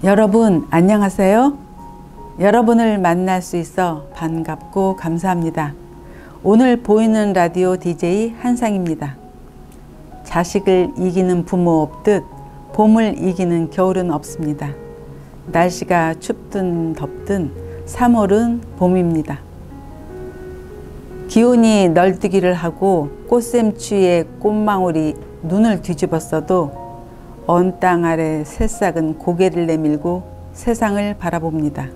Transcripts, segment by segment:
여러분 안녕하세요. 여러분을 만날 수 있어 반갑고 감사합니다. 오늘 보이는 라디오 DJ 한상입니다. 자식을 이기는 부모 없듯 봄을 이기는 겨울은 없습니다. 날씨가 춥든 덥든 3월은 봄입니다. 기온이 널뛰기를 하고 꽃샘추위에 꽃망울이 눈을 뒤집었어도 언 땅 아래 새싹은 고개를 내밀고 세상을 바라봅니다.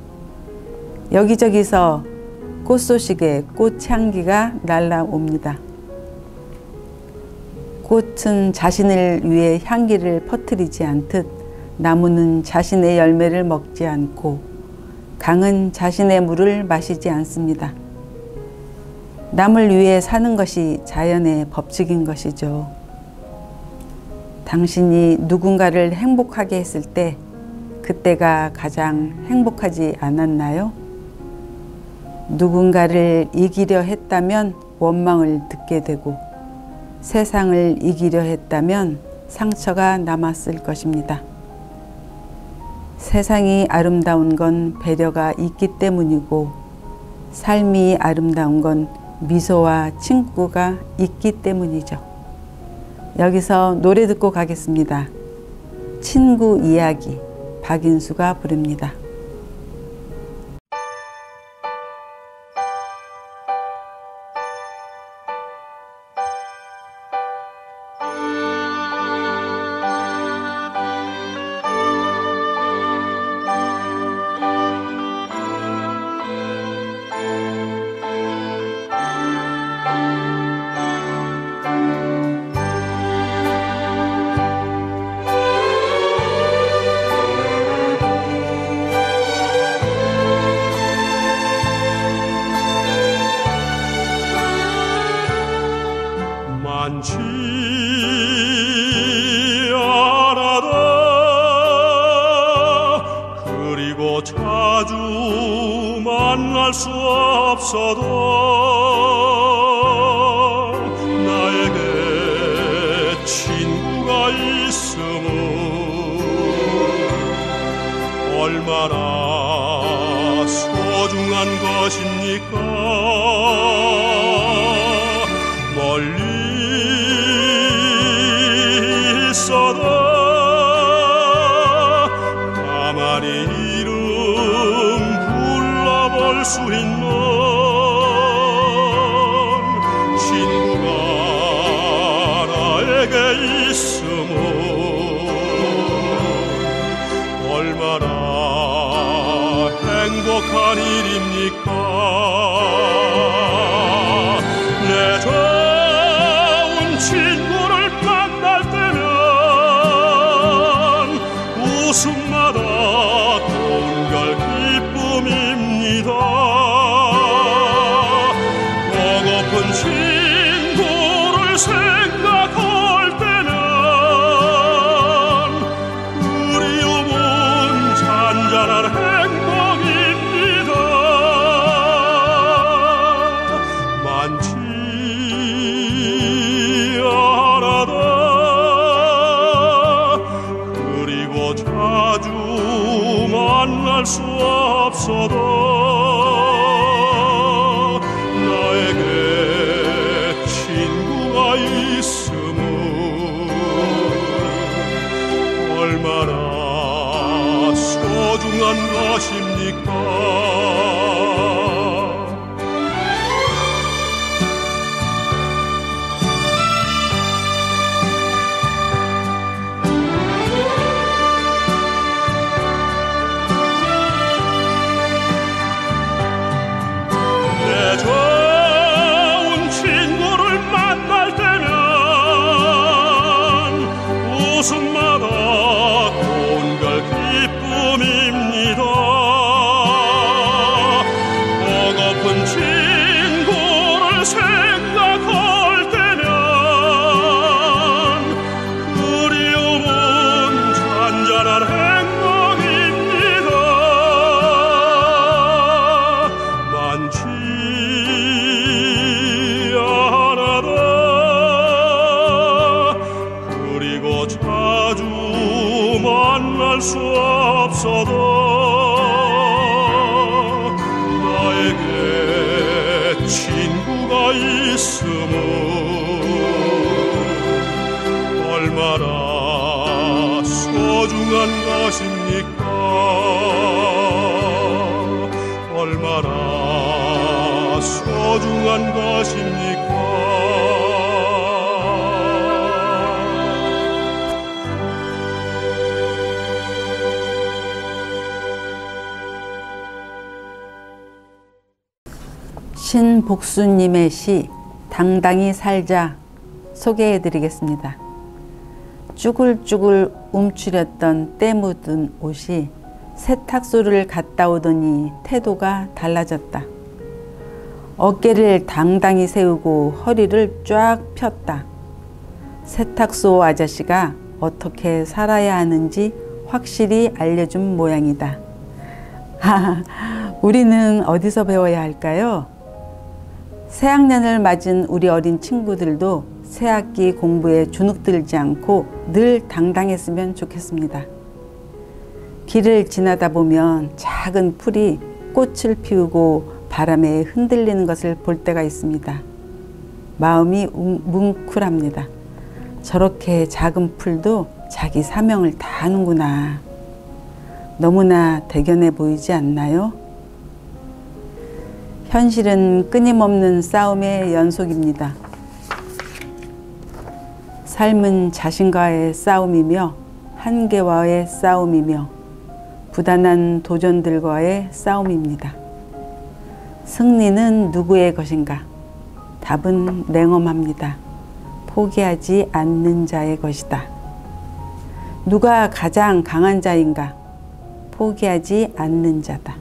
여기저기서 꽃소식에 꽃향기가 날아옵니다. 꽃은 자신을 위해 향기를 퍼뜨리지 않듯 나무는 자신의 열매를 먹지 않고 강은 자신의 물을 마시지 않습니다. 남을 위해 사는 것이 자연의 법칙인 것이죠. 당신이 누군가를 행복하게 했을 때 그때가 가장 행복하지 않았나요? 누군가를 이기려 했다면 원망을 듣게 되고 세상을 이기려 했다면 상처가 남았을 것입니다. 세상이 아름다운 건 배려가 있기 때문이고 삶이 아름다운 건 미소와 친구가 있기 때문이죠. 여기서 노래 듣고 가겠습니다. 친구 이야기, 박인수가 부릅니다. 많지 않아도 그리고 자주 만날 수 없어도 나에게 친구가 있음은 얼마나 소중한 것입니까? 멀리 있어도 가만히 이름 불러볼 수 있는 친구가 나에게 있음은 얼마나 행복한 일입니까? 내 좋은 친구를 만날 때면 웃음마다 온갖 기쁨입니다. 보고픈 친구를 생각할 때면 그리움은 잔잔한 행복입니다. 많지 않아도 그리고 자주 만날 수 없어도 나에게 친구가 있음은 얼마나 소중한 것입니까? 좋은 친구를 만날 때면 웃음마다 온갖 기쁨입니다. 보고픈 친구를 생각할 때면 그리움은 잔잔한 행복입니다. 많지 않아도 그리고 자주 만날 수 없어 없어도 나에게 친구가 있음은 얼마나 소중한 것입니까? 얼마나 소중한 것입니까? 신복수님의 시 당당히 살자 소개해드리겠습니다. 쭈글쭈글 움츠렸던 때 묻은 옷이 세탁소를 갔다 오더니 태도가 달라졌다. 어깨를 당당히 세우고 허리를 쫙 폈다. 세탁소 아저씨가 어떻게 살아야 하는지 확실히 알려준 모양이다. 우리는 어디서 배워야 할까요? 새학년을 맞은 우리 어린 친구들도 새학기 공부에 주눅들지 않고 늘 당당했으면 좋겠습니다. 길을 지나다 보면 작은 풀이 꽃을 피우고 바람에 흔들리는 것을 볼 때가 있습니다. 마음이 뭉클합니다. 저렇게 작은 풀도 자기 사명을 다 하는구나. 너무나 대견해 보이지 않나요? 현실은 끊임없는 싸움의 연속입니다. 삶은 자신과의 싸움이며 한계와의 싸움이며 부단한 도전들과의 싸움입니다. 승리는 누구의 것인가? 답은 냉엄합니다. 포기하지 않는 자의 것이다. 누가 가장 강한 자인가? 포기하지 않는 자다.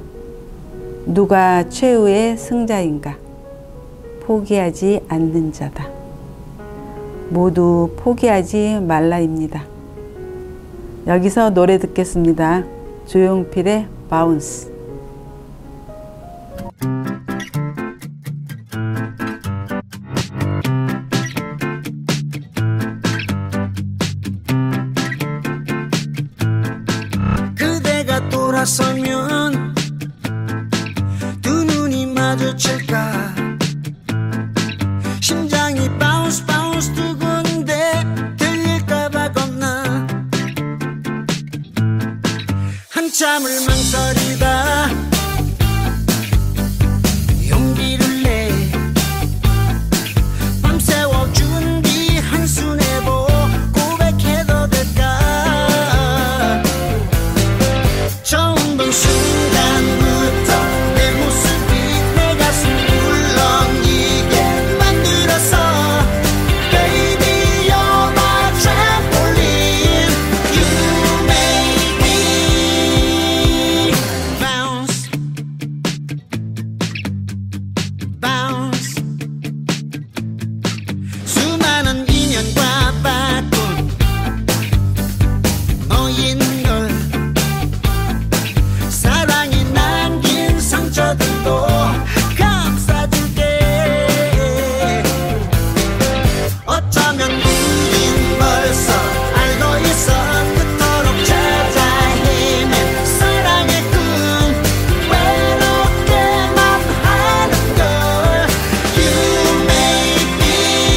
누가 최후의 승자인가? 포기하지 않는 자다. 모두 포기하지 말라입니다. 여기서 노래 듣겠습니다. 조용필의 바운스. 그대가 돌아서면 두 눈이 마주칠까 심장이 바운스 바운스 두근데 들릴까봐 겁나 한참을 망설이다 용기를 내 밤새워 준비 한수 내보 고백해도 될까 처음 본 순간부터 내 모습이 내 가슴 울렁이게 만들었어 Baby you're my trampoline You make me bounce bounce 수많은 인연과 바꾼 너인 걸 사랑이 남긴 상처들도 감싸줄게 어쩌면 우린 벌써 알고 있어 그토록 찾아 헤맨 사랑의 꿈 외롭게만 하는 걸 You make me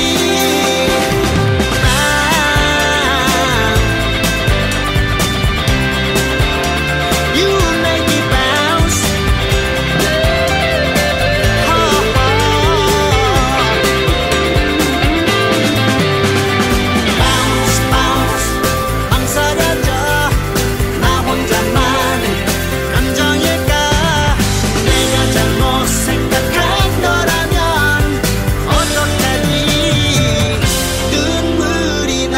You make me bounce bounce bounce 망설여져 나 혼자만의 감정일까 내가 잘못 생각한 거라면 어떡하니 눈물이 나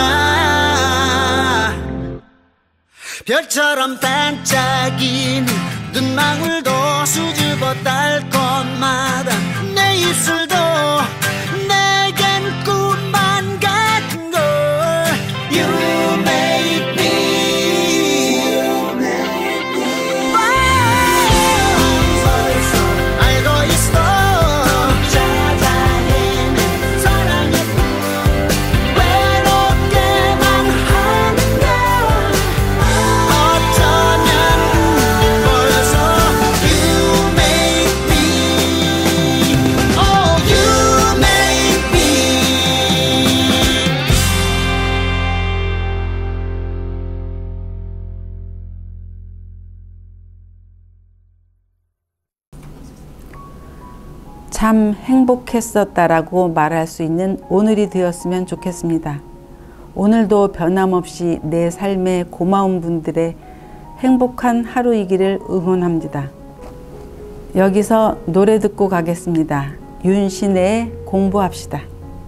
별처럼 반짝이는 눈망울도 수줍어 달콤하다 내 입술도 내겐 꿈만 같은 걸 You make me bounce 알고 있어 찾아 헤맨 사랑의 꿈 외롭게만 하는 걸 어쩌면 참 행복했었다라고 말할 수 있는 오늘이 되었으면 좋겠습니다. 오늘도 변함없이 내 삶에 고마운 분들의 행복한 하루이기를 응원합니다. 여기서 노래 듣고 가겠습니다. 윤신혜의 공부합시다.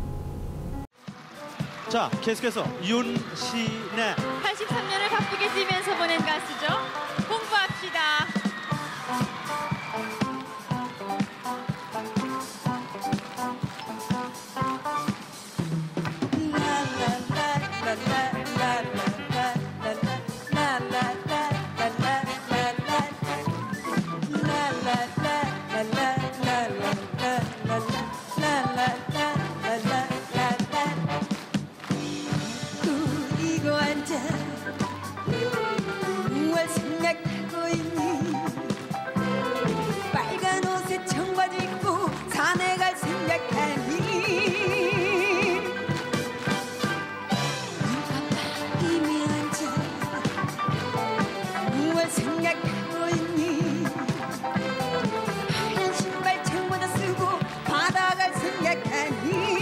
자, 계속해서 윤신혜. 83년을 바쁘게 뛰면서 보낸 가수죠. 공부합시다. 이고 앉아 무얼 생각하고 있니? 빨간 옷에 청바지 입고 산에 갈 생각하니? 이미 앉아 무얼 생각하고 있니? 하얀 신발 청바지 쓰고 바다 갈 생각하니?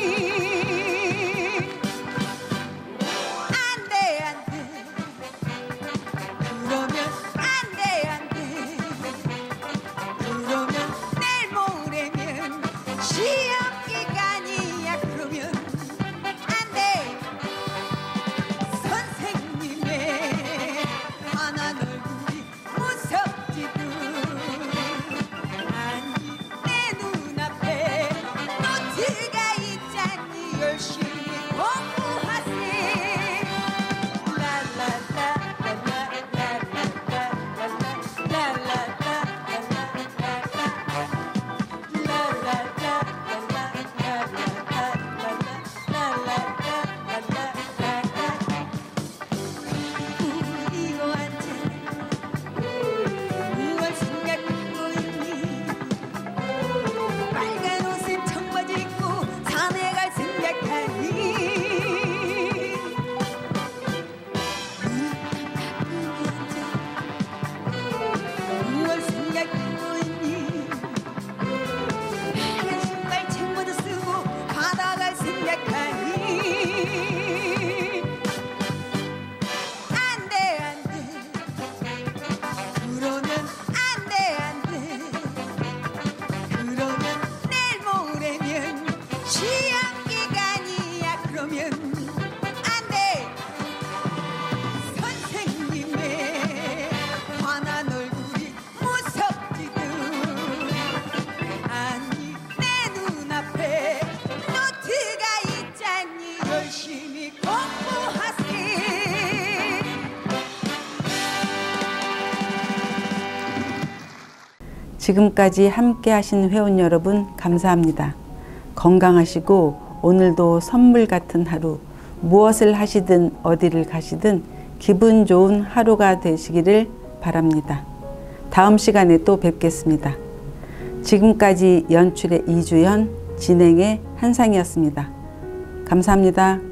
지금까지 함께 하신 회원 여러분 감사합니다. 건강하시고 오늘도 선물 같은 하루, 무엇을 하시든 어디를 가시든 기분 좋은 하루가 되시기를 바랍니다. 다음 시간에 또 뵙겠습니다. 지금까지 연출의 이주연, 진행의 한상이었습니다. 감사합니다.